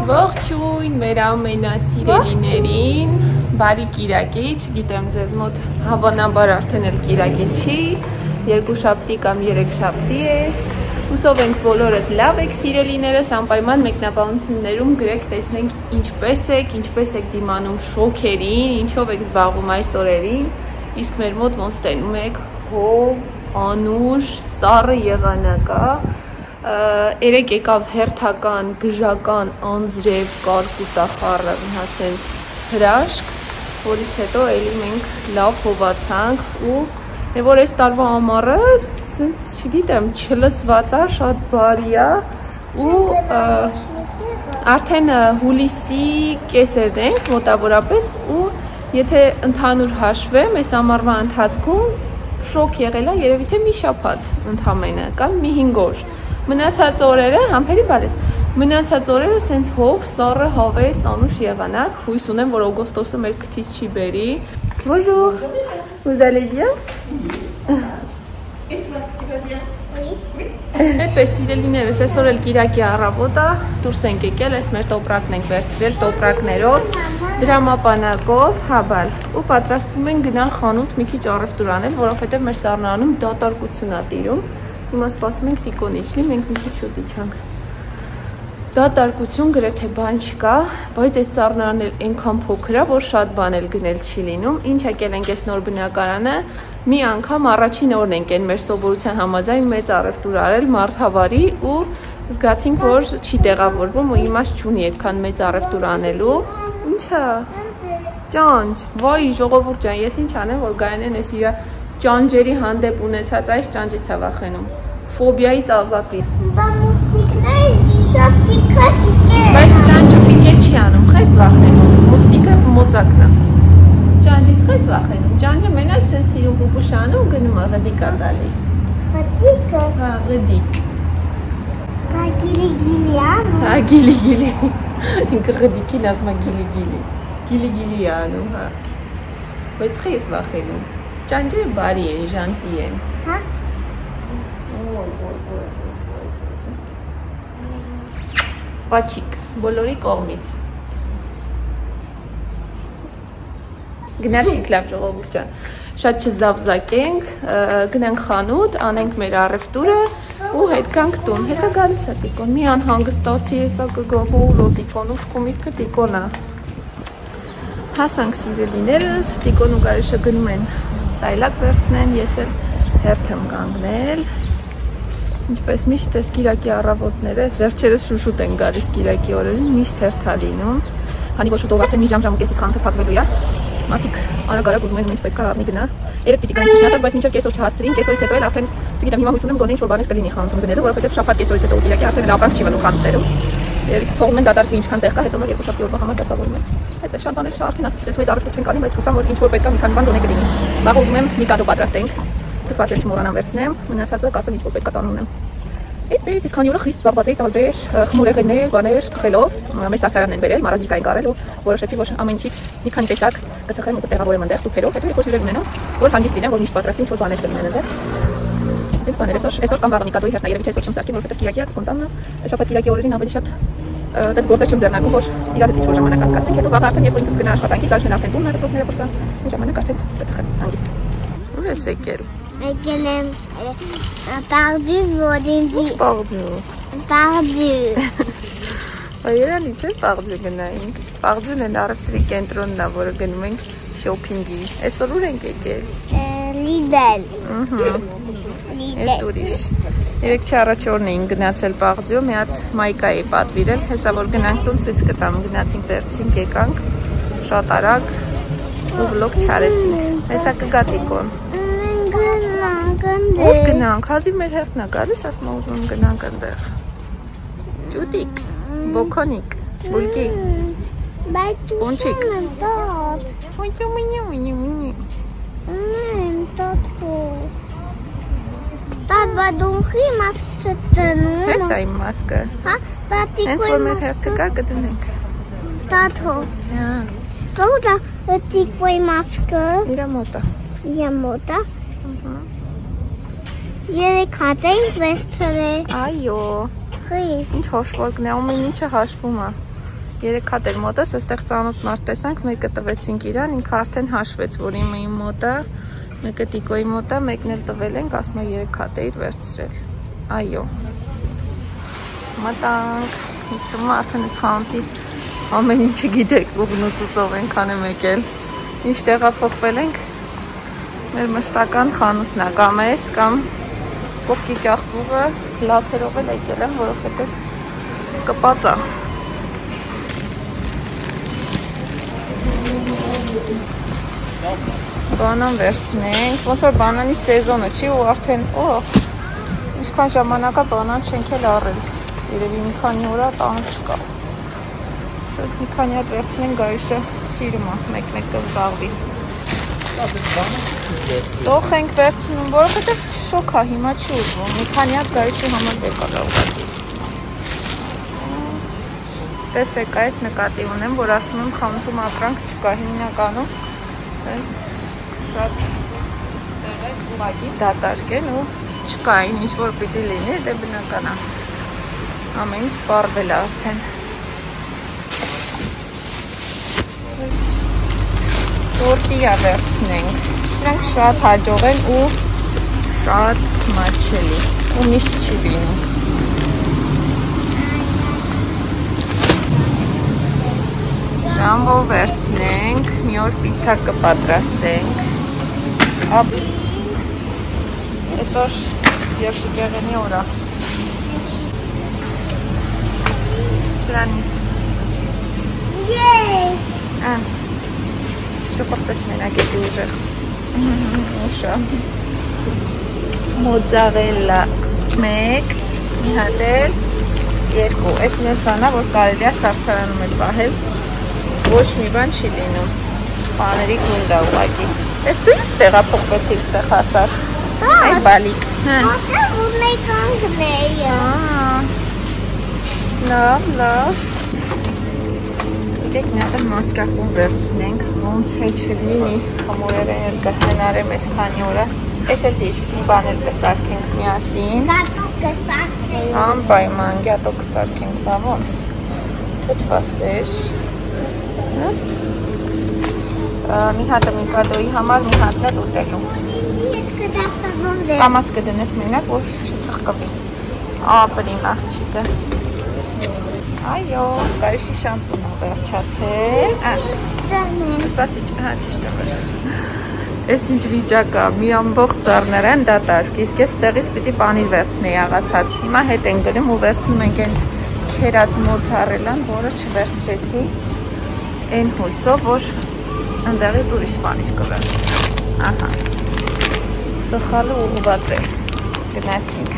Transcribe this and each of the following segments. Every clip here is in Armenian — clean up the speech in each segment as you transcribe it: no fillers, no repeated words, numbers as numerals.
Ողջույն մեր ամենասիրելիներին, բարի կիրակի, չգիտեմ ձեզ մոտ հավանաբար արդեն էլ կիրակի չի, երկուշաբթի կամ երեքշաբթի է, հուսով ենք բոլորդ լավ եք սիրելիներս, անպայման մեկնաբանություններում գրեք տեսնենք ինչպես եք դիմանում շոքերին, ինչով եք զբաղվում այս օրերին, իսկ մեր մոտ ոնց տենում եք հով, անուշ, սառը եղանակա, երեք եկավ հերթական, գժական, անձրև, կարկուտախառը, հացենց հրաշք, որից հետո էլի մենք լավ հովացանք ու որ այս տարվա ամառը, սենց չգիտեմ, չլսված է, շատ բարի է ու արդեն հուլիսի կեսերն ենք մոտավորապես ու եթե ընդհանուր հաշվեմ, այս ամառվա ընթացքում շոկ եղել է երևի թե մի շաբաթ ընդամենը կամ մի 5 օր Մնացած օրերը, համբերի բարես, մնացած օրերը սենց հով, սառը, հավես, անուշ եղանակ, հույս ունեմ, որ օգոստոսը մեր քթից չի բերի։ Bonjour, vous allez bien? Այդպես սիրելիներս, այսօր էլ կիրակի առավոտ է, դուրս ենք եկել, այս մեր տոպրակն ենք վերցրել, տոպրակներով, դրամապանակով, հաբալ, ու պատրաստվում ենք գնալ խանութ մի քիչ առևտուր անել, որովհետև մեր սառնարանում դատարկություն է տիրում։ Հիմա սպասում ենք Տիկոն իջնի, մենք մի քիչ շուտ իջանք։ Դատարկություն գրեթե բան չկա, բայց այս ծառնարան էլ այնքան փոքր է, որ շատ բան էլ գնել չի լինում։ Ինչ եկել ենք այս նոր բնակարանը, մի անգամ առաջին օրն ենք այն մեր սովորության համաձայն մեծ առևտուր արել մարդավարի ու զգացինք, որ չի տեղավորվում ու իմաստ չունի այդքան մեծ առևտուր անելու։ Ինչա։ Ճանճ, վայ ժողովուրդ ջան, ես ինչ անեմ, որ Գայանեն էս իր ճանճերի հանդեպ ունեցած այս ճանճից է վախենում։ Ֆոբիայից ազատվի։ Բա մուստիկները շատ տիկը պիկե։ Բայց ճանճը պիկե չի անում, խես վախենում։ Մուստիկը մոծակն է։ Ճանճից խես վախենում։ Ճանճը մենակ սենց սիրուն պուպուշ անում, գնում է ղդիկ է տալիս։ Ղդիկը։ Հա, ղդիկ։ Բա գիլի անում։ Հա, գիլի։ Ինքը ղդիկին ասում է գիլի։ Գիլի է անում, հա։ Բայց խես վախենում։ Ճանճերը բարի են, ժանտի են։ Հա։ Պաչիկ, բոլորի կողմից։ Գնացինք լավ ժողովուրդ ջան, շատ չզավզակենք, գնանք խանութ, անենք մեր առևտուրը ու հետ գանք տուն։ Հեսա գալիս է Տիկոն, մի անհանգստացի, հեսա կգողու Տիկոն, ուշկում իդքը Տիկոն է։ Հասանք սիրելիներս, Տիկոն ու Գարիշը գնում են սայլակ վերցնեն, ես էլ հերթ եմ կանգնել։ Ինչպես միշտ այս կիրակի առավոտները, այս վերջերս շուշուտ են գալիս կիրակի օրերին, միշտ հերթ է լինում։ Քանի որ շուտով արդեն մի ժամ ու կեսից խանութը փակվելու է։ Մարդիկ արագ ուզում են ինչ պետք է առնի գնա։ Երեք պիտի գանք ճիշտ ասած, բայց մինչև կեսօր չհասցրին, կեսօրից հետո էլ արդեն, չգիտեմ, հիմա հույս ունեմ գոնե ինչ-որ բաներ կլինի խանութում գնելու, որովհետև շաբաթ կեսօրից հետո կիրակի արդեն ապրանք չի մնում խանութներում։ Թողում են դատարկվի ինչքան տեղ կա, հետո նոր երկու շաբթի օրվա համար դասավորում են։ Այդպես շատ բաներ արդեն ասեցի, մեծ առևտուր չեն կանի, բայց հուսամ որ ինչ որ պետք է մի քանի բան գոնե կլինի։ Վաղ ուզում եմ մի կադո պատրաստենք, թթվածեր չմոռանամ վերցնեմ, մնացածը կարծեմ ինչ որ պետք է տանում ունեմ։ Այդպես իսկ քանի օրը խիստ զբաղված էի տարբեր խմորեղեններ, բաներ թխելով, մեր սարսարանն են բերել, մարազիկա են կարել ու որոշեցի որ ամեն ինչից մի քանի տեսակ կթխեմ ու կտեղավորեմ այնտեղ տուփերով, հետո երբ որ հյուրեր ունենամ, որ հանգիստ լինեմ, որ միշտ պատրաստի ինչ որ բաներ կլինեն այնտեղ։ Այս բաները այսօր կամ վաղը մի կադոյի հերթ երևի թե այսօր չեմ սարքի, որովհետև կիրակի է կոնտամնա, շաբաթ կիրակի օրերին ավելի շատ դες գործեր չեմ ձեռնարկում, որ իրար հետ ինչ-որ ժամանակ անցկացնենք, հետո վաղ արդեն երբ որ ինքը կգնա աշխատանքի, գալիս են արդեն տուն, դպրոցները բրծան, այն ժամանակ արդեն կտխեմ հանգիստ։ Ուր ես եկել։ Եկել եմ պարդու, որ ինձ Պարդու։ Երանի չէ պարդու գնայինք։ Պարդուն են առևտրի կենտրոնն է, որը գնում ենք շոփինգի։ Այսօր ուր ենք եկել։ Լիդել։ Էդ ուրիշ։ Երեք չառաջի օրն էին գնացել Պարդու, մի հատ մայկա էի պատվիրել, հեսա որ գնանք տուն ցույց կտամ, գնացինք վերցինք, եկանք, շատ արագ ու վլոգ չարեցինք։ Հեսա կգա Տիկոն։ Ուր գնանք, հազիվ մեր հերթն է գալիս, ասում ուզում գնանք այնտեղ։ Ճուտիկ, բոքոնիկ, բուլկի, կոնչիկ։ Տատ բադունխի մասկ չտնում։ Հես է իմ մասկը։ Հա, հենց որ մեր հերթը կա կդնենք։ Տատ հո։ Ո՞ւր է տիկոյի մասկը։ Իրա մոտ է։ Իրա մոտ է։ Երեք հատ ենք վերցրել։ Այո։ Ինչ հաշվարկն է, ամեն ինչը հաշվում է։ Երեք հատ էր մոտս, այստեղ ծանոթ մարդ տեսանք, մեկը տվեցինք իրան, ինքը արդեն հաշվեց, որ իմ մոտ է, մեկը Տիկոյի մոտ է, մեկն էլ տվել ենք, ասում է 3 հատ էիր վերցրել։ Այո։ Մտանք, ինձ թվում է արդեն այս խանութի ամեն ինչը գիտեք, ուղն ու ծուծով ենքան եմ եկել։ Ինչ տեղափոխվել ենք, մեր մշտական խանութն է, կամ ես, կամ կողքի կախվուղը լաթերով էլ եկել եմ, որովհետև կպած է։ Բանան վերցնենք, ոնց որ բանանի սեզոնը չի ու արդեն, ինչքան ժամանակ է բանան չենք էլ առել, երևի մի քանի օր է տանը չկա։ Սենց մի քանի հատ վերցնենք, Գարիշը սիրում է, մեկ-մեկ կզբաղվի։ Սոխ ենք վերցնում, որովհետև շոք է, հիմա չի ուզվում, մի քանի հատ Գարիշի համար բեկալ է ուղղակի։ Տեսեք, այս նկատի ունեմ, որ ասում եմ խանութում ապրանք չկա, հիմնականում սենց շատ տեղեր ուղղակի դատարկ են ու չկա այն ինչ որ պիտի լինի, դե բնական է։ Ամեն ինչ սպառվել է արդեն։ Տորտիլյա վերցնենք։ Սրանք շատ հաջող են ու շատ մատչելի ու միշտ չի լինում։ Ժամբո վերցնենք, մի օր պիցա կպատրաստենք։ Այսօր երշիկեղենի օր է։ Սրանից։ Շոկով պես մենակ էդի ուժեղ։ Ուշա։ Մոձարելլա 1, մի հատ էլ 2։ Այս ինձ բանա, որ կարելի է սառցարանում էլ պահել։ Ոչ մի բան չի լինում, պաների գունդ է ուղղակի։ Ես դու իմ տեղափոխվեցի ստեղ հասար։ Այ բալիկ։ Ո՞տեղ ունեի կանգնեյը։ Լավ։ Եկեք մի հատ մասկախոն վերցնենք, ոնց հետ չլինի, խմորերը էլ կհնարեմ այս քանի օրը։ Այս էլ դիր, մի բան էլ կսարքենք միասին։ Գատոկ կսարքենք։ Անպայման գատոկ կսարքենք, բա ոնց։ Թթվասեր։ Մի հատը Միկադոյի համար, մի հատն էլ ուտելու։ Ես կդասավորվեմ։ Կամաց կդնես մենակ, որ չծխկվի։ Ապրիմ աղջիկը։ Այո, Գարիշի շամպունը վերջացել։ Սպասիչ, ճիշտ է վերջ։ Այս ինչ վիճակ է, մի ամբողջ ծառներ են դատարկ, իսկ ես տեղից պիտի պանիր վերցնեի աղացած։ Հիմա հետ ենք գնում ու վերցնում ենք այն քերած մոցարելան, որը չվերցրեցի այն հույսով, որ ընդեղից ուրիշ պանիր կվերցնեմ։ Ահա, սխալը ուղղված է, գնացինք։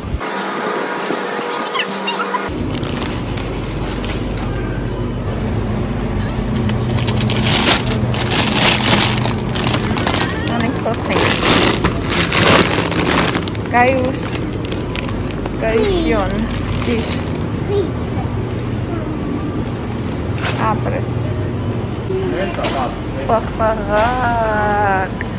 Gaius, Gaishion, dish. Abres. Պախպաղակ։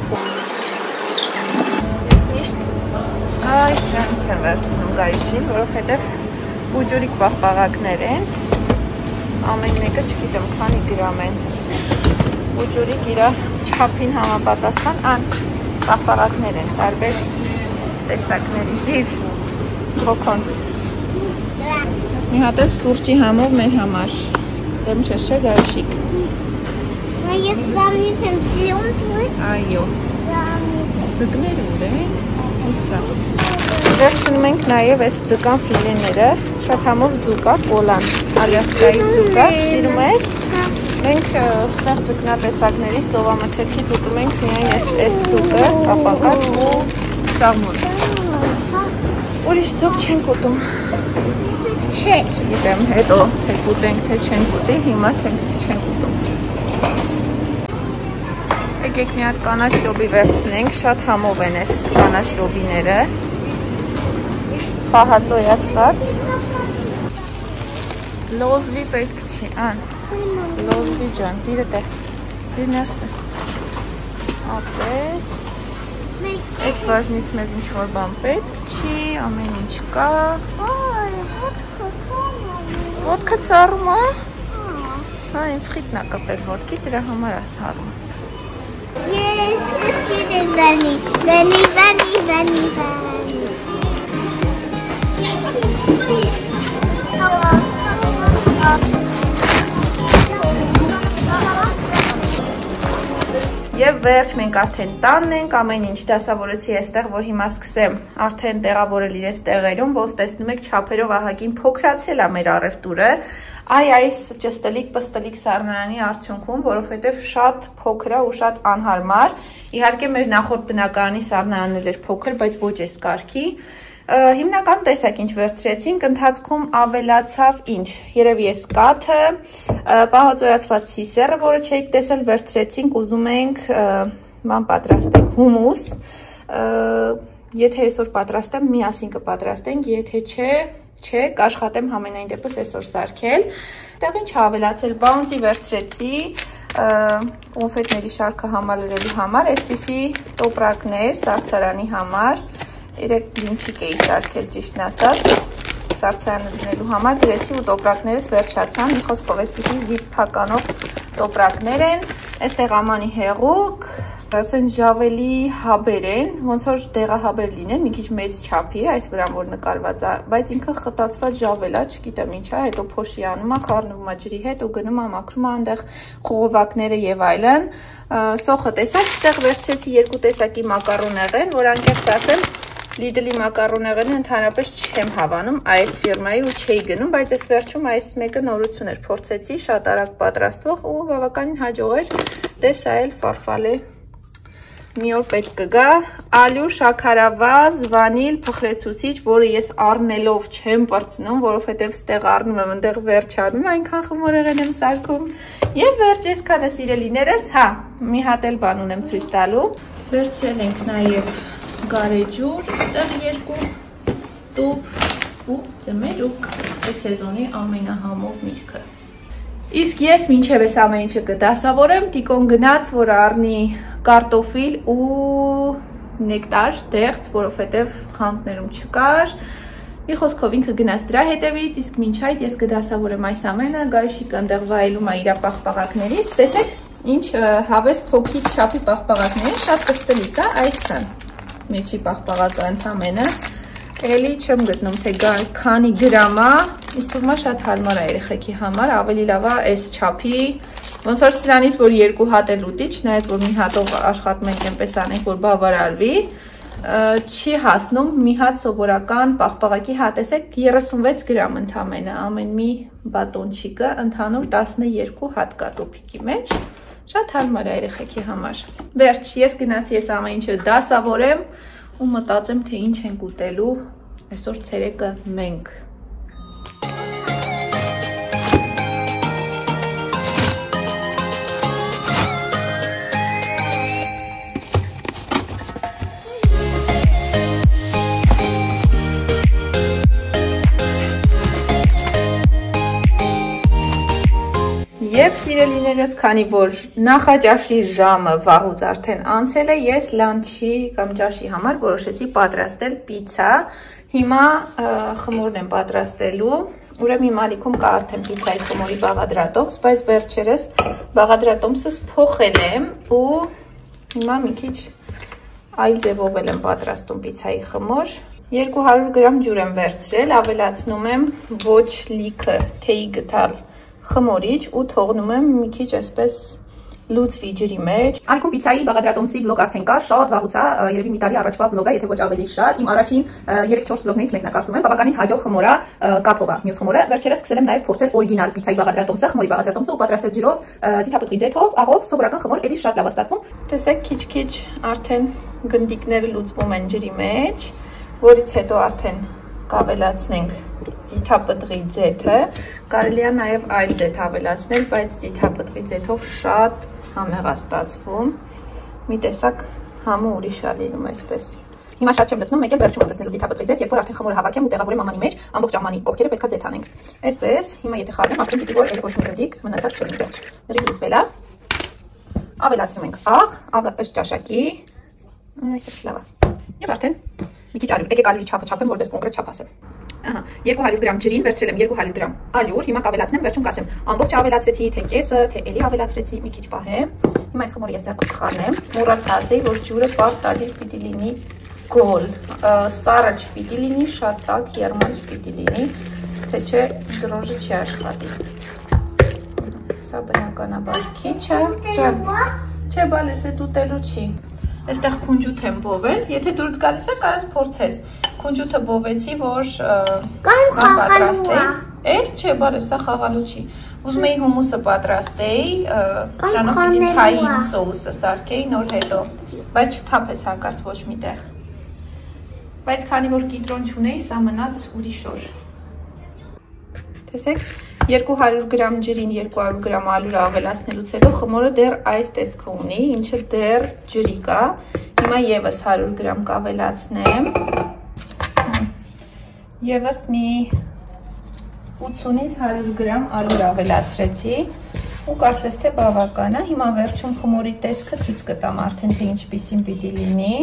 Ես միշտ այս նրանց եմ վերցնում Գարիշին, որովհետև բուջուրիկ պախպաղակներ են, ամեն մեկը չգիտեմ քանի գրամ են, բուջուրիկ իրա չափին համապատասխան պախպաղակներ են, տարբեր տեսակների, դիր, հոքոն։ Մի հատ է սուրճի համով մեր համար, դեմ չես չէ Գարիշիկ։ Ես դամից եմ ծիում թույր։ Այո, ձգներ ուր են, ուսա։ Վերցնում ենք նաև այս ձգան ֆիլեները, շատ համով ձուկա, կոլան, ալյասկայի ձուկա, սիրում ես։ Մենք ստեղ ձգնատեսակներից ծովամթերքից ուտում ենք միայն այս ձուկը, կապակած ու սաղմոն։ Ուրիշ ձուկ չենք ուտում։ Չէ։ Չգիտեմ, հետո թե կուտենք, թե չենք ուտի, հիմա չենք ուտում։ Եկեք մի հատ կանաչ լոբի վերցնենք, շատ համով են այս կանաչ լոբիները, պահածոյացված, լոզվի պետք չի, լոզվի ջան, դիրը տեղ, դիր ներսը, ապես, այս բաժնից մեզ ինչ-որ բան պետք չի, ամեն ինչ կա, ոտքը ծառում է, Այն ֆրիտնա կպեր ոտքի, դրա համար ես հարում։ Ես կսիրեմ վանի։ Եվ վերջ մենք արդեն տանն ենք, ամեն ինչ դասավորեցի այստեղ, որ հիմա սկսեմ արդեն տեղավորել իրենց տեղերում, ոնց տեսնում եք չափերով ահագին փոքրացել է մեր առևտուրը, այս ճստլիկ պստլիկ սառնարանի արդյունքում, որովհետև շատ փոքր է ու շատ անհարմար, իհարկե մեր նախորդ բնակարանի սառնարանն էր փոքր, բայց ոչ այս կարգի, հիմնական տեսակ ինչ վերցրեցինք, ընթացքում ավելացավ ինչ, երևի ես կաթը, պահածոյացված սիսերը, որը չէիք տեսել, վերցրեցինք, ուզում ենք ման պատրաստենք հումուս, եթե այսօր պատրաստեմ, միասին կպատրաստենք, եթե չէ, կաշխատեմ համենայն դեպս այսօր սարքել, տեղ ինչ ավելացել, բաունտի վերցրեցի, կոնֆետների շարքը համալրելու համար, այսպիսի տոպրակներ սառցարանի համար, 3 բլինչիկ էի սարքել ճիշտն ասած, սառցարանը դնելու համար դրեցի ու տոպրակներս վերջացան, մի խոսքով այսպիսի զիպփականով տոպրակներ են, այստեղ ամանի հեղուկ, ասեն ժավելի հաբեր են, ոնց որ դեղահաբեր լինեն, մի քիչ մեծ չափի, այս վրան որ նկարված է, բայց ինքը խտացված ժավել է, չգիտեմ ինչ է, հետո փոշի անում է, խառնվում է ջրի հետ ու գնում է մաքրում է այնտեղ խողովակները եւ այլն, սոխը տեսակ, այստեղ վերցրեցի 2 տեսակի մակարոնեղեն, որ անկեղծ ասեմ Lidl-ի մակարոնեղենը ընդհանրապես չեմ հավանում այս ֆիրմայի ու չէի գնում, բայց այս վերջում այս մեկը նորություն էր, փորձեցի, շատ արագ պատրաստվող ու բավականին հաջող էր, դե սա էլ ֆարֆալ է, մի օր պետք կգա, ալյու, շաքարավազ, վանիլ, փխրեցուցիչ, որը ես առնելով չեմ պրծնում, որովհետև ստեղ առնում եմ, ընդեղ վերջանում, այնքան խմորեղեն եմ սարքում, եւ վերջ այսքանը սիրելիներս, հա, մի հատ էլ բան ունեմ ցույց տալու, վերջել ենք նաեւ գարեջուր, այդտեղ 2 տուփ ու ձմերուկ, այս սեզոնի ամենահամով միրգը։ Իսկ ես մինչև այս ամեն ինչը կդասավորեմ, Տիկոն գնաց, որ առնի կարտոֆիլ ու նեկտար, դեղց, որովհետև խանութներում չկար։ Մի խոսքով ինքը գնաց դրա հետևից, իսկ մինչ այդ ես կդասավորեմ այս ամենը, Գայուշիկը այնտեղ վայելում է իր պաղպաղակներից, տեսեք, ինչ հավես փոքրիկ չափի պաղպաղակներ, շատ կստլիկ է, այսքան։ Մեջի պաղպաղակը ընդամենը, էլի չեմ գտնում, թե քանի գրամ է, իսկ թվում է շատ հարմար է երեխեքի համար, ավելի լավ է այս չափի, ոնց որ սրանից, որ 2 հատ էլ ուտի, չնայած որ մի հատով աշխատում ենք այնպես անենք, որ բավարարվի, չի հասնում մի հատ սովորական պաղպաղակի հատ, տեսեք 36 գրամ ընդամենը, ամեն մի բատոնչիկը, ընդհանուր 12 հատ կա տոփիկի մեջ, շատ հարմար է երեխեքի համար։ Վերջ, ես գնացի այս ամեն ինչը դասավորեմ ու մտածեմ, թե ինչ ենք ուտելու այսօր ցերեկը մենք։ Եվ սիրելիներս, քանի որ նախաճաշի ժամը վաղուց արդեն անցել է, ես լանչի կամ ճաշի համար որոշեցի պատրաստել պիցա։ Հիմա խմորն եմ պատրաստելու, ուրեմն իմ ալիքում կա արդեն պիցայի խմորի բաղադրատոմս, բայց վերջերս բաղադրատոմսս փոխել եմ ու հիմա մի քիչ այլ ձևով եմ պատրաստում պիցայի խմոր։ 200 գրամ ջուր եմ վերցրել, ավելացնում եմ ոչ լիքը թեյի գտալ խմորիչ ու թողնում եմ մի քիչ այսպես լուծվի ջրի մեջ։ Ալիքում պիցայի բաղադրատոմսի վլոգ արդեն կա, շատ վաղուց է, երևի մի տարի առաջվա վլոգ է, եթե ոչ ավելի շատ։ Իմ առաջին 3-4 վլոգներից մեկն է կարծում եմ, բավականին հաջող խմոր է, կաթով է մյուս խմորը։ Վերջերս սկսել եմ նաև փորձել օրիգինալ պիցայի բաղադրատոմսը, խմորի բաղադրատոմսը ու պատրաստել ջրով, ձիթապտղի ձեթով, աղով, սովորական խմոր, էլի շատ լավ է ստացվում։ Տեսեք, քիչ-քիչ արդեն գնդիկները լուծվում են ջրի մեջ, որից հետո արդեն կավելացնենք ձիթապտղի ձեթը, կարելի է նաև այլ ձեթ ավելացնել, բայց ձիթապտղի ձեթով շատ համեղ է ստացվում, մի տեսակ համը ուրիշ է լինում այսպես։ Հիմա շատ չեմ լցնում, մեկ էլ վերջում եմ լցնելու ձիթապտղի ձեթ, երբ որ արդեն խմորը հավաքեմ ու տեղավորեմ ամանի մեջ, ամբողջ ամանի կողքերը պետքա ձեթ անենք։ Այսպես, հիմա եթե խառնեմ, արդեն պիտի որ էլ ոչ մի գնդիկ մնացած չլինի վերջ։ Լրիվ լուծվել է։ Ավելացնում ենք աղը ըստ ճաշակի։ Այսպես լավ է։ Եվ արդեն մի քիչ ալյուրի, եկեք ալյուրի չափը չափեմ, որ ձեզ կոնկրետ չափ ասեմ։ 200 գրամ ջրին վերցրել եմ 200 գրամ ալյուր, հիմա կավելացնեմ, վերջում կասեմ ամբողջ ավելացրեցի, թե կեսը, թե էլի ավելացրեցի, մի քիչ պահեմ։ Հիմա այս խմորը ես ձեռքով կխառնեմ, մոռացա ասել, որ ջուրը պարտադիր պիտի լինի գոլ, սառը չպիտի լինի, շատ տաք, երման չպիտի լինի, թե չէ դրոժը չի աշխատի։ Սա բնականաբար քիչ է, չէ, բալես էդ ուտելու չի։ Այստեղ քունջութ եմ բովել, եթե դուրս գալիս է, կարաս փորձես։ Քունջութը բովեցի, որ պատրաստեի։ Էս չէ, բալես, սա խաղալու չի։ Ուզում էի հումուսը պատրաստեի, սրանով պիտի թային սոուսը սարքեի նոր հետո, բայց չթափես հանկարծ ոչ մի տեղ։ Բայց քանի որ կիտրոն չունեի, սա մնաց ուրիշ օր։ Տեսեք, 200 գրամ ջրին 200 գրամ ալյուր ավելացնելուց հետո խմորը դեռ այս տեսքը ունի, ինչը դեռ ջրի կա։ Հիմա եւս 100 գրամ կավելացնեմ։ Եվս մի 80-ից 100 գրամ ալյուր ավելացրեցի ու կարծես թե բավական է։ Հիմա վերջում խմորի տեսքը ցույց կտամ արդեն թե ինչպիսին պիտի լինի։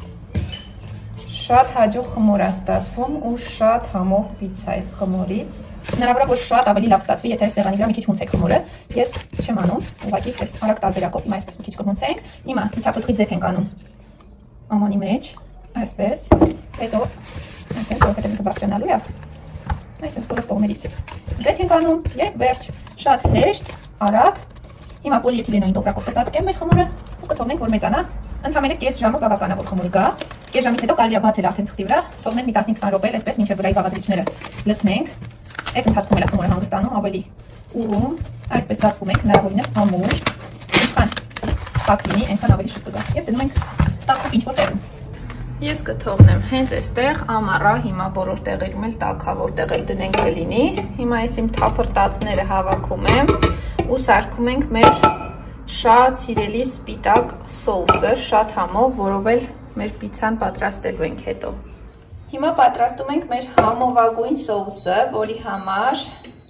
Շատ հաջող խմոր է ստացվում ու շատ համով պիցցա այս խմորից։ Հնարավոր է որ շատ ավելի լավ ստացվի, եթե սեղանի վրա մի քիչ հունցեք խմորը։ Ես չեմ անում, ուղղակի այս արագ տարբերակով հիմա այսպես մի քիչ կհունցենք։ Հիմա թափուտի ձեթ ենք անում ամանի մեջ, այսպես։ Հետո այսպես որովհետև ինքը բարձրանալու է։ Այսպես բոլոր կողմերից ձեթ ենք անում եւ վերջ։ Շատ հեշտ, արագ։ Հիմա պոլիէթիլենային տոպրակով կծածկեմ մեր խմորը ու կթողնենք որ մեծանա։ Ընդհանրապես կես ժամով բավական է որ խմորը գա։ Կես ժամից հետո կարելի է բացել արդեն թղթի վրա, թողնել մի 15-20 րոպե, այդպես մինչև վրայի բաղադրիչները լցնենք։ Այդ ընթացքում էլ խմորը հանգստանում ավելի ուռում, այսպես ծածկում ենք հնարավորինս ամուր, այնքան տաք լինի, այնքան ավելի շուտ կգա։ Եվ դնում ենք տաքում ինչ-որ տեղում։ Ես կթողնեմ հենց այստեղ ամառա, հիմա բոլոր տեղերում էլ տաք է, որտեղ էլ դնենք կլինի։ Հիմա այս իմ թափրտածները հավաքում եմ ու սարքում ենք մեր շատ սիրելի սպիտակ սոուսը, շատ համով, որով էլ մեր պիցցան պատրաստելու ենք հետո։ Հիմա պատրաստում ենք մեր համովագույն սոուսը, որի համար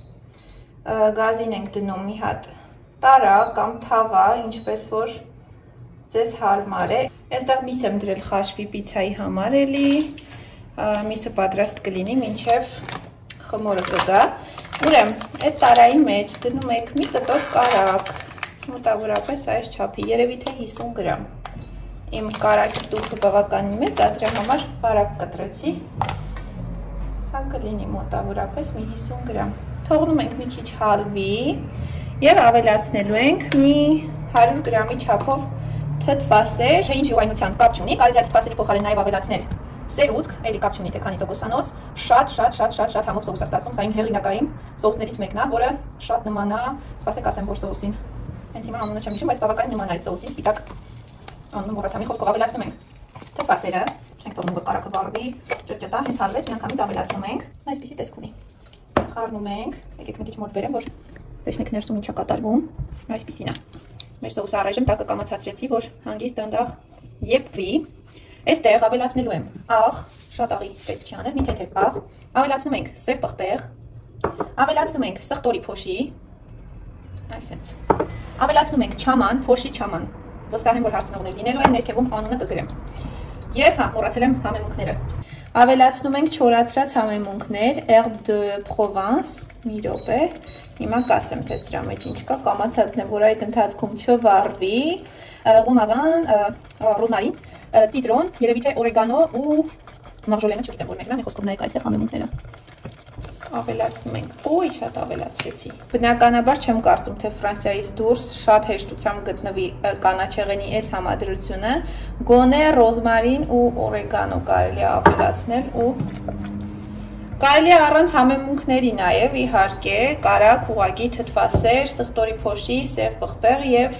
գազին ենք դնում մի հատ տարակ կամ թավա, ինչպես որ ձեզ հարմար է։ Այստեղ միս եմ դրել խաշվի պիցցայի համար էլի, միսը պատրաստ կլինի, մինչև խմորը կգա։ Ուրեմն, այդ տարայի մեջ դնում եք մի կտոր կարակ, մոտավորապես այս չափի, երևի թե 50 գրամ։ Իմ կարակի տուփը բավականին մեծ է, դրա համար բարակ կտրեցի։ Սա կլինի մոտավորապես մի 50 գրամ։ Թողնում ենք մի քիչ հալվի եւ ավելացնելու ենք մի 100 գրամի չափով թթվասեր, ինչ ուղղայնության կապ չունի, կարելի է թթվասերի փոխարեն նաեւ ավելացնել սերուցք, էլի կապ չունի թե քանի տոկոսանոց, շատ համով սոուս է ստացվում, սա իմ հեղինակային սոուսներից մեկն է, որը շատ նման է, սպասեք ասեմ որ սոուսին։ Հենց հիմա անունը չեմ հիշում, բայց բավականին նման է այդ սոուսին, սպիտակ անուն մոռացա, մի խոսքով ավելացնում ենք թթվասերը, չենք թողնում որ կարակը վառվի, ճտճտա, հենց հալվեց, միանգամից ավելացնում ենք, այսպիսի տեսք ունի։ Խառնում ենք, եկեք մի քիչ մոտ բերեմ, որ տեսնեք ներսում ինչ է կատարվում, այսպիսին է։ Մեր սոուսը առայժմ տակը կամացացրեցի, որ հանգիստ դանդաղ եփվի։ Այստեղ ավելացնելու եմ աղ, շատ աղի պետք չի անել, մի թեթև աղ, ավելացնում ենք սև պղպեղ, ավելացնում ենք սխտորի փոշի, այսպես։ Ավելացնում ենք չաման, փոշի չաման։ Վստահ եմ որ հարցնողներ լինելու են, ներքևում անունը կգրեմ։ Եվ մոռացել եմ համեմունքները։ Ավելացնում ենք չորացրած համեմունքներ, Herbe de Provence, մի րոպե։ Հիմա կասեմ թե սրա մեջ ինչ կա, կամացածն եմ, որ այդ ընթացքում չվառվի, ռոմավան, ռոզմարին, ծիտրոն, երևի թե օրեգանո ու մաղժոլենը չգիտեմ որ մեկն է, մի խոսքով նայեք այստեղ համեմունքները։ Ավելացնում ենք, ոյ շատ ավելացրեցի։ Բնականաբար չեմ կարծում թե Ֆրանսիայից դուրս շատ հեշտությամբ գտնվի կանաչեղենի այս համադրությունը, գոնե ռոզմարին ու օրեգանո կարելի է ավելացնել ու կարելի է առանց համեմունքների նաև իհարկե կարակ, ուղղակի թթվասեր, սխտորի փոշի, սև պղպեղ եւ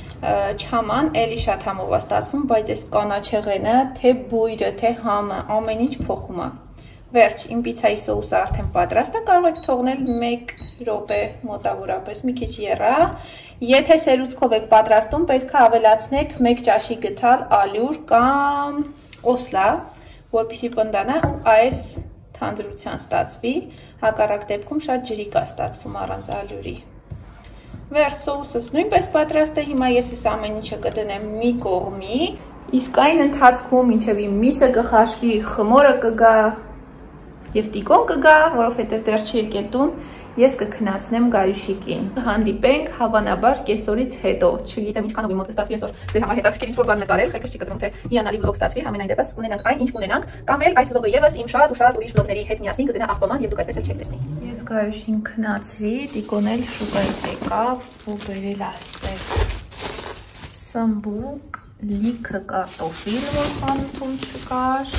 չաման, էլի շատ համով է ստացվում, բայց այս կանաչեղենը, թե բույրը, թե համը, ամեն ինչ փոխում է։ Վերջ, իմ պիցցայի սոուսը արդեն պատրաստ է, կարող եք թողնել 1 րոպե մոտավորապես, մի քիչ եռա։ Եթե սերուցքով եք պատրաստում, պետք է ավելացնեք 1 ճաշի գթալ ալյուր կամ օսլա, որպեսզի պնդանա ու այս թանձրության ստացվի, հակառակ դեպքում շատ ջրիկ է ստացվում առանց ալյուրի։ Վերջ, սոուսս նույնպես պատրաստ է, հիմա ես այս ամեն ինչը կդնեմ մի կողմի, իսկ այն ընթացքում մինչև իմ միսը կխաշվի, խմորը կգա, եւ Տիկոն կգա, որովհետեւ դեռ չի եկել տուն։ Ես կքնացնեմ Գարյուշիկին։ Հանդիպենք հավանաբար կեսօրից հետո։ Չգիտեմ ինչքանով իմ մոտ է ստացվի այսօր ձեր համար հետաքրքիր ինչ-որ բան նկարել, խելքս չի կտրում թե հիանալի վլոգ ստացվի, համենայն դեպս կունենանք այն, ինչ կունենանք, կամ էլ այս վլոգը եւս իմ շատ ու շատ ուրիշ վլոգների հետ միասին կգնա աղբաման եւ դուք այդպես էլ չեք տեսնի։ Ես Գարյուշին քնացրի, Տիկոն էլ շուկայից եկավ ու բերել ասես սմբուկ, լիքը կարտոֆիլ, որ խանութում չկար,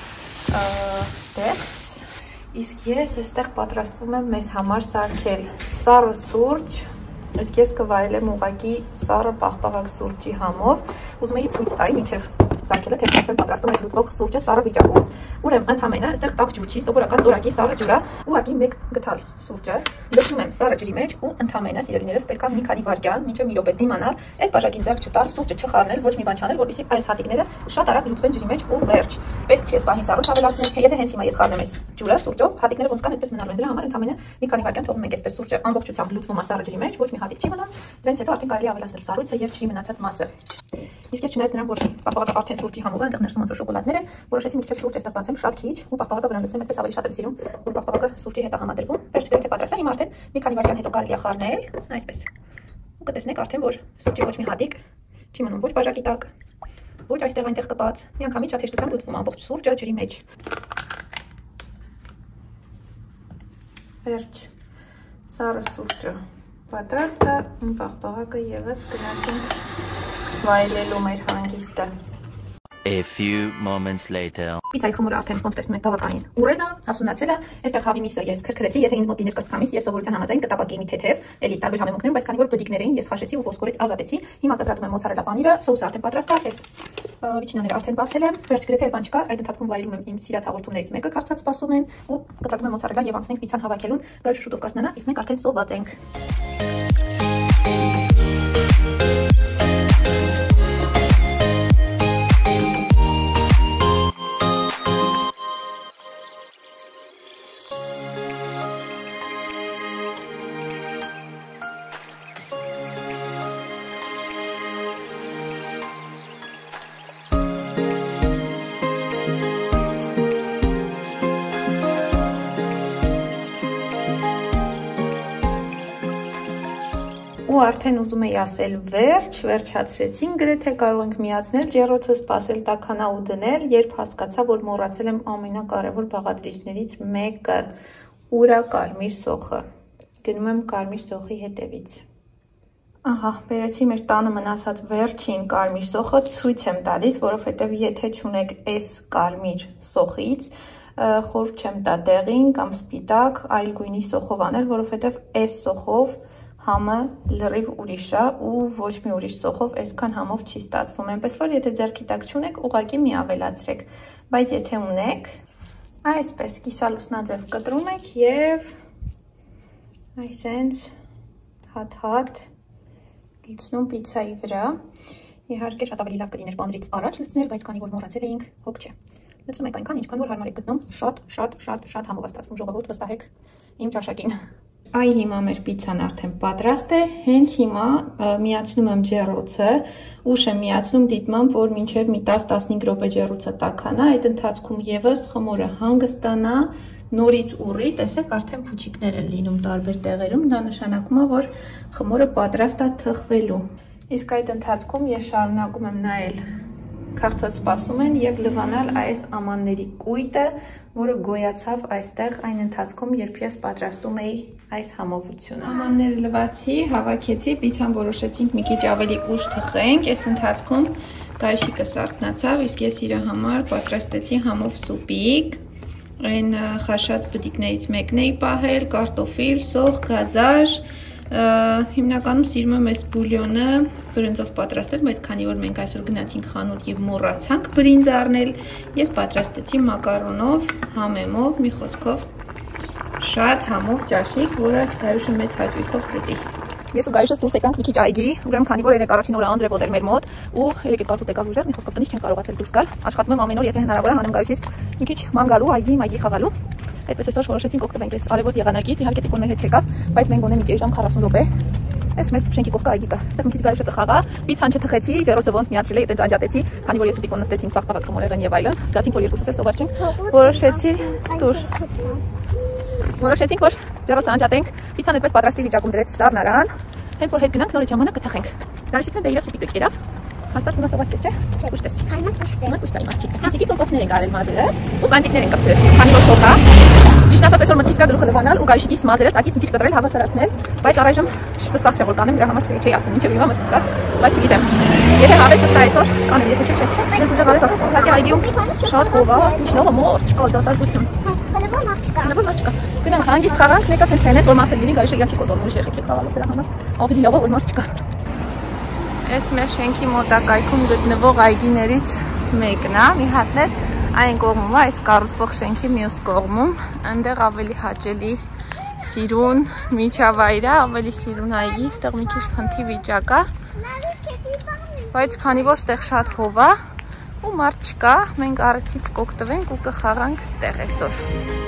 դեղց։ Իսկ ես այստեղ պատրաստվում եմ մեզ համար սարքել սառը սուրճ, իսկ ես կվարելեմ ուղղակի սառը պաղպաղակ սուրճի համով, ուզում էի ցույց տալ մինչև սարքելը թե ոնց պատրաստում ես լուծվող սուրճը սառը վիճակում։ Ուրեմն ընդհանրապես այստեղ տաք ջուր չի, սովորական ծորակի սառը ջուրա, ուղղակի մեկ գթալ սուրճը, դնում եմ սառը ջրի մեջ ու ընդհանրապես իրեններս պետքա մի քանի վայրկյան, մինչև մի րոպե դիմանալ, այս բաժակին ձեռք չտալ, սուրճը չխառնել, ոչ մի բան չանել, որպեսզի այս հատիկները շատ արագ լուծվեն ջրի մեջ ու վերջ։ Պետք չի այս պահին սառը ավելացնել, թե եթե հենց հիմա ես խառնեմ այս ջուրը սուրճով, հատիկները ոնց կան այդպես մնալու են, դրա համար ընդհանրապես մի քանի վայրկյան թողնում ենք այսպես սուրճը ամբողջությամբ լուծվում է սառը ջրի մեջ, ոչ մի հատիկ չի մնա, դրանից հետո արդեն կարելի ավելացնել սառույցը եւ ջրի մնացած մասը։ Իսկ ես չնայած նրան, որ պաղպաղակը արդեն սուրճի համով է, այնտեղ ներսում ոնց որ շոկոլադներ են, որոշեցի մի քիչ սուրճ այստեղ բացեմ շատ քիչ ու պաղպաղակը վրան լցնեմ, այդպես ավելի շատ եմ սիրում, որ պաղպաղակը սուրճի հետ է համադրվում։ Վերջ դեպի թե պատրաստ է, հիմա արդեն մի քանի վայրկյան հետո կարելի է խառնել, այսպես։ Ու կտեսնեք արդեն, որ սուրճի ոչ մի հատիկ չի մնում ոչ բաժակի տակ, ոչ այստեղ այնտեղ կպած։ Միանգամից շատ հեշտությամբ լուծվում ամբողջ սուրճը ջրի մեջ։ Վերջ սառը սուրճը պատրաստ է, պաղպաղակը եւս գնացինք վայելելու մեր հանգիստը։ A few moments later. Պիցայի խմորը արդեն ոնց տեսնում եք բավականին ուռել է, հասունացել է, այստեղ հավի միսը ես քրքրեցի, եթե ինձ մոտ դիներ կծկամիս, ես սովորության համաձայն կտապակեի մի թեթև, էլի տարբեր համեմունքներում, բայց քանի որ բդիկներ էին, ես խաշեցի ու ոսկորից ազատեցի։ Հիմա կտրատում եմ մոցարելա պանիրը, սոուսը արդեն պատրաստ է, այս վիչնաները արդեն բացել եմ, վերջ գրեթե բան չկա, այդ ընթացքում վայելում եմ իմ սիրած հաղորդումներից մեկը, կարծած սպասում են ու կտրատում եմ մոցարելա եւ անցնենք պիցան հավաքելուն, գայթ շուտով կատնանա, իսկ մենք արդեն սոված ենք։ Ու արդեն ուզում էի ասել վերջացրեցին, գրեթե կարող ենք միացնել ջեռոցը, սպասել տաքանա ու դնել, երբ հասկացա, որ մոռացել եմ ամենակարևոր բաղադրիչներից մեկը՝ ուրա կարմիր սոխը։ Գնում եմ կարմիր սոխի հետևից։ Ահա, բերեցի մեր տանը մնացած վերջին կարմիր սոխը, ցույց եմ տալիս, որովհետև եթե չունեք այս կարմիր սոխից, խորհուրդ չեմ տա դեղին կամ սպիտակ, այլ գույնի սոխով անել, որովհետև այս սոխով համը լրիվ ուրիշ է ու ոչ մի ուրիշ սոխով այսքան համով չի ստացվում, այնպես որ եթե ձեռքի տակ չունեք, ուղղակի մի ավելացրեք, բայց եթե ունեք, այսպես կիսալուսնաձև կտրում եք եւ այսենց հատ-հատ լցնում պիցայի վրա, իհարկե շատ ավելի լավ կլիներ բանրից առաջ լցնել, բայց քանի որ մոռացել էինք, հոգ չէ, լցնում եք այնքան, ինչքան որ հարմար եք գտնում, շատ համով է ստացվում, ժողովուրդ վստահեք իմ ճաշակին։ Այ հիմա մեր պիցան արդեն պատրաստ է, հենց հիմա միացնում եմ ջեռոցը, ուշ եմ միացնում դիտմամբ, որ մինչև մի 10-15 րոպե ջեռոցը տաքանա, այդ ընթացքում եւս խմորը հանգստանա, նորից ուռի, տեսեք արդեն փուչիկներ են լինում տարբեր տեղերում, դա նշանակում է, որ խմորը պատրաստ է թխվելու։ Իսկ այդ ընթացքում ես շարունակում եմ նայել քաղցած սպասում են եւ լվանալ այս ամանների կույտը, որը գոյացավ այստեղ այն ընթացքում, երբ ես պատրաստում էի այս համովությունը։ Ամանները լվացի, հավաքեցի, պիցան որոշեցինք մի քիչ ավելի ուշ թխենք, այս ընթացքում Գարյուշիկը սարթնացավ, իսկ ես իր համար պատրաստեցի համով սուպիկ, այն խաշած բդիկներից մեկն էի պահել, կարտոֆիլ, սոխ, գազար, հիմնականում սիրում եմ այս բուլյոնը բրինձով պատրաստել, բայց քանի որ մենք այսօր գնացինք խանութ եւ մոռացանք բրինձ առնել, ես պատրաստեցի մակարոնով, համեմով, մի խոսքով շատ համով ճաշիկ, որը Գարյուշը մեծ հաճույքով գտի։ Ես ու Գարյուշս դուրս եկանք մի քիչ այգի, ուրեմն քանի որ երեք առաջին օրը անձրև էր մեր մոտ ու երեք կարկուտ եկավ ուժեղ, մի խոսքով տնից չեն կարողացել դուրս գալ, աշխատում եմ ամեն օր, եթե հնարավոր է հանեմ Գարյուշից մի քիչ ման գալու, այգի խաղալու։ Այդպես այսօր որոշեցինք օգտվենք այս արևոտ եղանակից, իհարկե Տիկոնն հետ չեկավ, բայց մենք գոնե մի քիչ ժամ 40 րոպե Այս մեր շենքի կողքը այգի կա։ Այստեղ մի քիչ գարեշը կխաղա։ Պիցան չթխեցի, ջերոցը ոնց միացրել էի, այտենց անջատեցի, քանի որ ես ու Տիկոն նստեցինք փախ-փախ խմորեղեն եւ այլն։ Զգացինք, որ երկուսս էլ սոված չենք։ Որոշեցի դուր։ Որոշեցինք, որ ջերոցը անջատենք։ Պիցան այդպես պատրաստի վիճակում դրեց սառնարան։ Հենց որ հետ գնանք նորից ժամանակ կթխենք։ Գարեշիկն դե իրաց պիտի կերավ։ Հաստատ ունա սոված չէ։ Ուշ տես։ Հիմա ուշ տայ մաշիկ։ Ֆիզիկի կոկոսներ են կարել մազերը ու կանտիկներ են կպցրել։ Քանի որ փոխա։ Ճիշտ ասած այսօր մտքից կա գլուխը լվանալ ու գարեշիկիս մազերը տակից մի քիչ կտրել հավասարացնել, բայց առայժմ վստահ չէ որ կանեմ, դրա համար չէի ասում, ինչեւ հիմա մտքից կա, բայց չգիտեմ։ Եթե հավեսը ստա այսօր, կանեմ, եթե չէ։ Դե դու զավարը հակի այգիում շատ հովա, ինչնով մոր, չկա դատարկություն։ Հələ որ չկա։ Գնանք հանգիստ խաղանք, մեկը sense թենեց որ մարդը լինի գարեշը իրաչի կոտորնու շեխի խաղալու դրա համար։ Ավելի լավ է որ մոր չկա։ Այս մեր շենքի մոտակայքում գտնվող այգիներից մեկն է, մի հատն է այն կողմում է, այս կառուցվող շենքի մյուս կողմում, այնտեղ ավելի հաճելի սիրուն միջավայր է, ավելի սիրուն այգի, այստեղ մի քիչ փնթի վիճակ է, բայց քանի որ այստեղ շատ հով է ու մարդ չկա, մենք առիթից կօգտվենք ու կխաղանք այստեղ այսօր։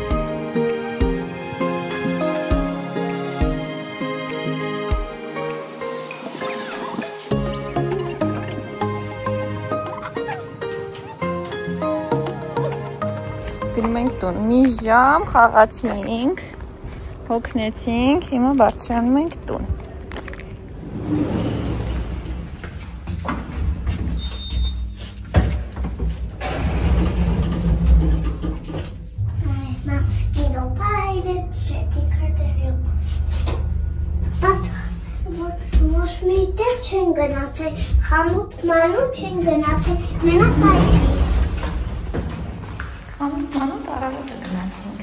Գնում ենք տուն, մի ժամ խաղացինք, հոգնեցինք, հիմա բարձրանում ենք տուն։ Ոչ մի տեղ չեն գնացել, խանութ մանութ չեն գնացել, մենակ այգի։ Խանութ առավոտը գնացինք։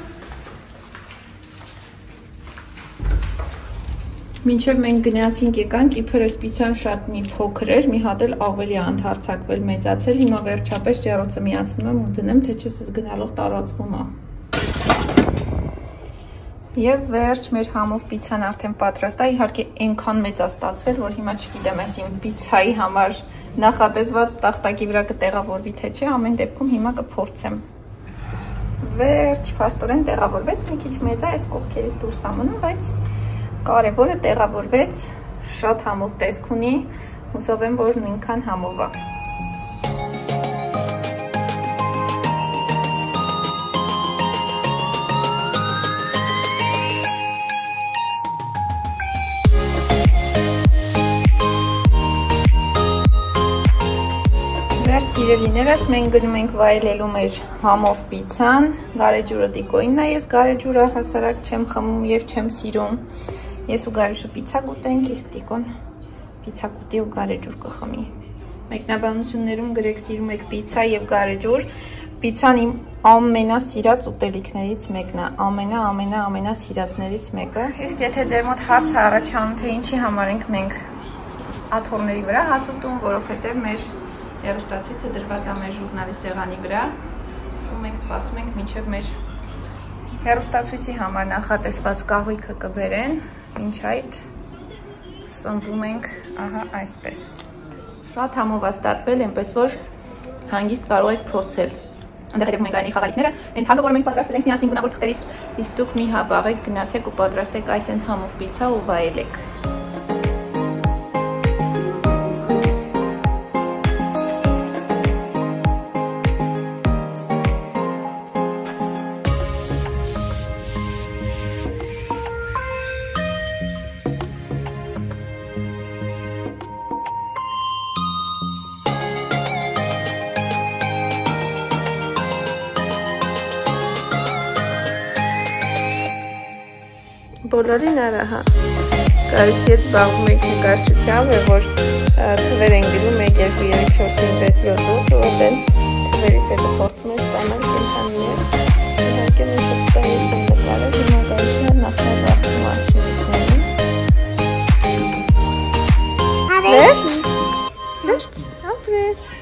Մինչև մենք գնացինք եկանք, իբրես պիցան շատ մի փոքր էր, մի հատ էլ ավելի ընդհարցակվել, մեծացել, հիմա վերջապես ջեռոցը միացնում եմ ու դնեմ, թե չես գնալով տարածվում է։ Եվ վերջ մեր համով պիցան արդեն պատրաստ է, իհարկե այնքան մեծ է ստացվել, որ հիմա չգիտեմ, այս իմ պիցայի համար նախատեսված տախտակի վրա կտեղավորվի թե չէ, ամեն դեպքում հիմա կփորձեմ։ Վերջ, փաստորեն տեղավորվեց, մի քիչ մեծ է, այս կողքերից դուրս է մնում, բայց կարևորը տեղավորվեց, շատ համով տեսք ունի, հուսով եմ, որ նույնքան համով է։ Սիրելիներս, մենք գնում ենք վայելելու մեր համով պիցան, գարեջուրը Տիկոյինն է, ես գարեջուրը հասարակ չեմ խմում և չեմ սիրում, ես ու գարեշը պիցա կուտենք, իսկ Տիկոն պիցա կուտի ու գարեջուր կխմի։ Մեկնաբանություններում գրեք սիրում եք պիցա և գարեջուր, պիցան իմ ամենասիրած ուտելիքներից մեկն է, ամենասիրածներից մեկը։ Իսկ եթե ձեր մոտ հարց է առաջանում, թե ինչի համար ենք մենք աթոռների վրա հաց ուտում, որովհետև մեր հեռուստացույցը դրված է մեր ժուրնալի սեղանի վրա ու մենք սպասում ենք մինչև մեր հեռուստացույցի համար նախատեսված կահույքը կբերեն, մինչ այդ սնվում ենք ահա այսպես։ Շատ համով է ստացվել, այնպես որ հանգիստ կարող եք փորձել։ Այնտեղ երևում են գայանի խաղալիքները, այն թագը, որ մենք պատրաստել ենք միասին գունավոր թղթերից, իսկ դուք մի հապ աղեք, գնացեք ու պատրաստեք այսենց համով պիցա ու վայելեք։ Բոլորին արահա, կարիշ ես զբաղվում ենք նկարչությամբ, որ թվեր են գրում 1, 2, 3, 4, 5, 6, 7, 8 ու տենց թվերից հետո փորձում են ստանալ կենթանիներ, իհարկե մենք ստա ես եմ նկարել, հիմա կարիշը նախնազարդում արշինիքներին։ Վերջ, ապրես։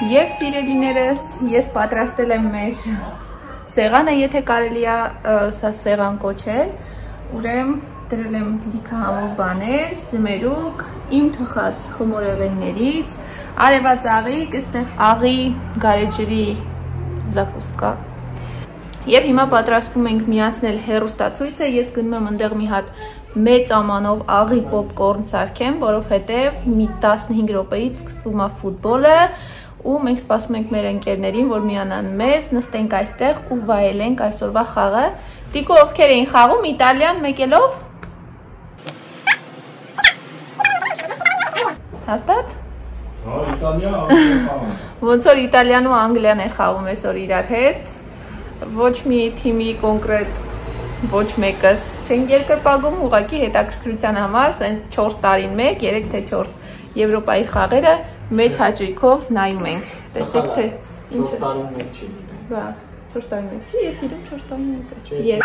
Եվ սիրելիներս, ես պատրաստել եմ մեր սեղանը, եթե կարելի է սա սեղան կոչել, ուրեմն դրել եմ լիքը համով բաներ, ձմերուկ, իմ թխած խմորեղեններից, արևած աղիկ, այստեղ աղի, գարեջրի զակուսկա։ Եվ հիմա պատրաստվում ենք միացնել հեռուստացույցը, ես գնում եմ ընդեղ մի հատ մեծ ամանով աղի պոպկորն սարքեմ, որովհետև մի 15 րոպեից սկսվում է ֆուտբոլը ու մենք սպասում ենք մեր ընկերներին, որ միանան մեզ, նստենք այստեղ ու վայելենք այսօրվա խաղը։ Տիկո, ովքեր էին խաղում, Իտալիան մեկելով։ Հաստատ։ Ոնց որ Իտալիան ու Անգլիան է խաղում այսօր իրար հետ։ Ոչ մի թիմի կոնկրետ ոչ մեկս չեն երկրպագում, ուղղակի հետաքրքրության համար, սենց 4 տարին մեկ, 3 թե 4 Եվրոպայի խաղերը մեծ հաճույքով նայում ենք։ Տեսեք թե 4 տարին մեկ չի լինել։ Բա, 4 տարին մեկ չի, ես գիտեմ 4 տարին մեկ է։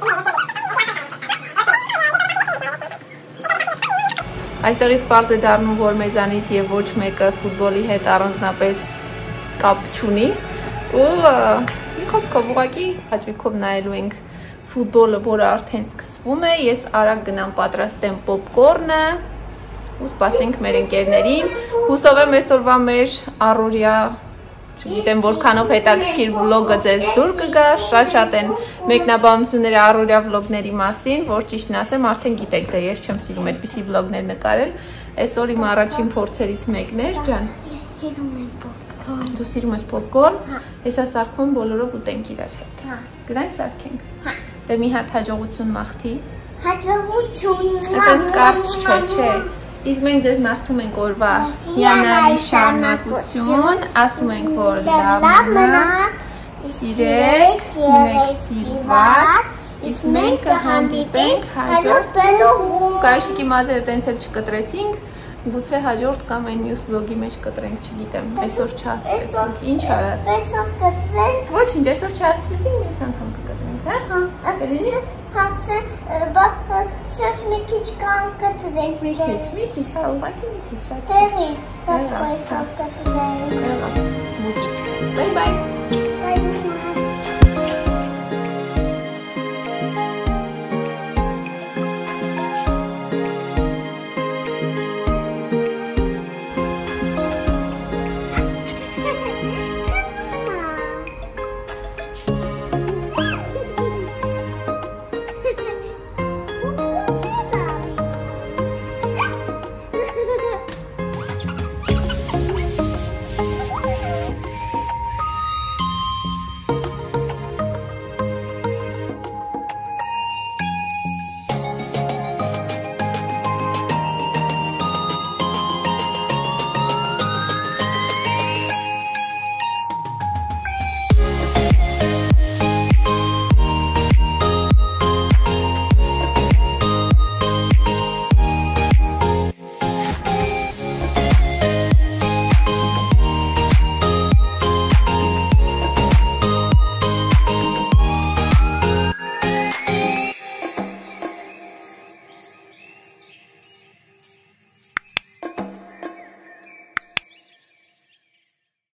Այստեղից պարզ է դառնում, որ մեզանից եւ ոչ մեկը ֆուտբոլի հետ առանձնապես կապ չունի ու մի խոսքով ուղղակի հաճույքով նայելու ենք ֆուտբոլը, որը արդեն սկսվում է, ես արագ գնամ պատրաստեմ պոպկորնը ու սպասենք մեր ընկերներին, հուսով եմ այսօրվա մեր առօրյա, չգիտեմ որքանով հետաքրքիր վլոգը ձեզ դուր կգա, շատ են մեկնաբանությունները առօրյա վլոգների մասին, որ ճիշտն ասեմ, արդեն գիտեք, դե ես չեմ սիրում այդպիսի վլոգներ նկարել, այսօր իմ առաջին փորձերից մեկն էր, ջան։ Դու սիրում ես պոպկորն, հեսա սարքում բոլորով ուտենք իրար հետ։ Գնանք սարքենք։ Դե մի հատ հաջողություն մաղթի։ Հաջողություն։ Այդպես կարճ չէ, չէ։ Իսկ մենք ձեզ մաղթում ենք օրվա հիանալի շարունակություն, ասում ենք, որ լավ մնաք, սիրեք, լինեք սիրված, իսկ մենք կհանդիպենք հաջորդ վլոգում։ Կարիշիկի մազերը տենց էլ չկտրեցինք, գուցե հաջորդ կամ այն մյուս վլոգի մեջ կտրենք, չգիտեմ, այսօր չհասցրեցինք, ինչ արած։ Այսօր կտրենք։ Ոչինչ, այսօր չհասցրեցինք, մյուս անգամ կկտրենք, հա։ Սես մի քիչ կան կտրենք։ Մի քիչ, հա, ուղղակի մի քիչ շատ։ Տեղից, դա այսօր կտրենք։ Մուտիկ։ Բայ բայ։ Բայ բայ։